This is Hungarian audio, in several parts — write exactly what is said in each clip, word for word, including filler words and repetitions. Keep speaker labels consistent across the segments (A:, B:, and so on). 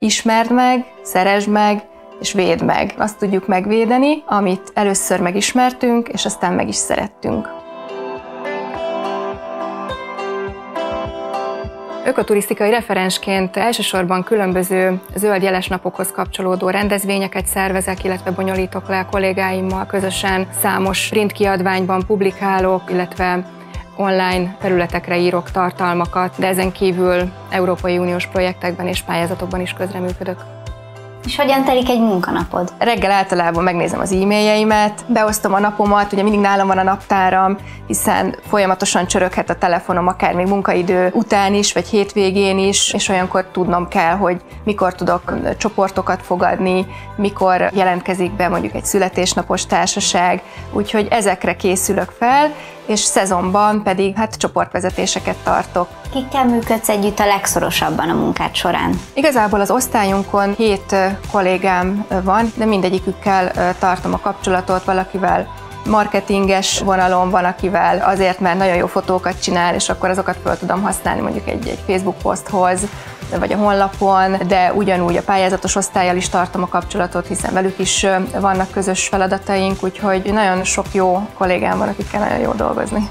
A: Ismerd meg, szeresd meg, és védd meg. Azt tudjuk megvédeni, amit először megismertünk, és aztán meg is szerettünk. Ökoturisztikai referensként elsősorban különböző zöld jeles napokhoz kapcsolódó rendezvényeket szervezek, illetve bonyolítok le a kollégáimmal közösen. Számos printkiadványban publikálok, illetve online felületekre írok tartalmakat, de ezen kívül Európai Uniós projektekben és pályázatokban is közreműködök.
B: És hogyan telik egy munkanapod?
A: Reggel általában megnézem az e-mailjeimet, beosztom a napomat, ugye mindig nálam van a naptáram, hiszen folyamatosan csöröghet a telefonom, akár még munkaidő után is, vagy hétvégén is, és olyankor tudnom kell, hogy mikor tudok csoportokat fogadni, mikor jelentkezik be mondjuk egy születésnapos társaság, úgyhogy ezekre készülök fel, és szezonban pedig hát csoportvezetéseket tartok.
B: Kikkel működsz együtt a legszorosabban a munkád során?
A: Igazából az osztályunkon hét kollégám van, de mindegyikükkel tartom a kapcsolatot, valakivel marketinges vonalon, van akivel azért, mert nagyon jó fotókat csinál, és akkor azokat fel tudom használni mondjuk egy, egy Facebook poszthoz, vagy a honlapon, de ugyanúgy a pályázatos osztállyal is tartom a kapcsolatot, hiszen velük is vannak közös feladataink, úgyhogy nagyon sok jó kollégám van, akikkel nagyon jó dolgozni.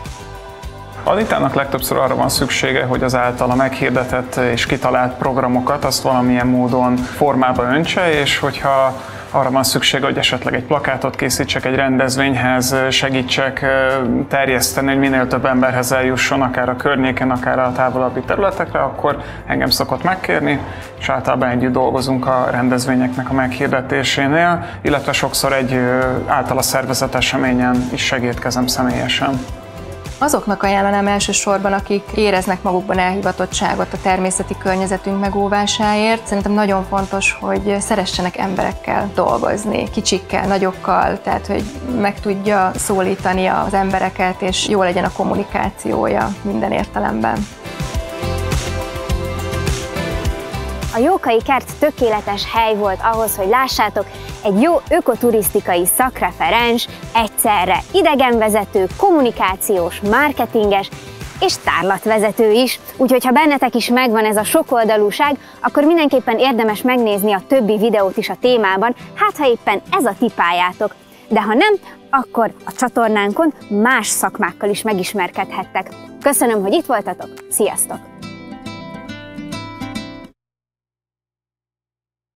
C: Anitának legtöbbször arra van szüksége, hogy az általa meghirdetett és kitalált programokat azt valamilyen módon formába öntse, és hogyha arra van szüksége, hogy esetleg egy plakátot készítsek egy rendezvényhez, segítsek terjeszteni, hogy minél több emberhez eljusson, akár a környéken, akár a távolabbi területekre, akkor engem szokott megkérni, és általában együtt dolgozunk a rendezvényeknek a meghirdetésénél, illetve sokszor egy általa szervezett eseményen is segítkezem személyesen.
A: Azoknak ajánlanám elsősorban, akik éreznek magukban elhivatottságot a természeti környezetünk megóvásáért. Szerintem nagyon fontos, hogy szeressenek emberekkel dolgozni, kicsikkel, nagyokkal, tehát hogy meg tudja szólítani az embereket, és jó legyen a kommunikációja minden értelemben.
B: A Jókai Kert tökéletes hely volt ahhoz, hogy lássátok, egy jó ökoturisztikai szakreferens, egyszerre idegenvezető, kommunikációs, marketinges és tárlatvezető is. Úgyhogy ha bennetek is megvan ez a sokoldalúság, akkor mindenképpen érdemes megnézni a többi videót is a témában, hát ha éppen ez a ti pályátok. De ha nem, akkor a csatornánkon más szakmákkal is megismerkedhettek. Köszönöm, hogy itt voltatok, sziasztok!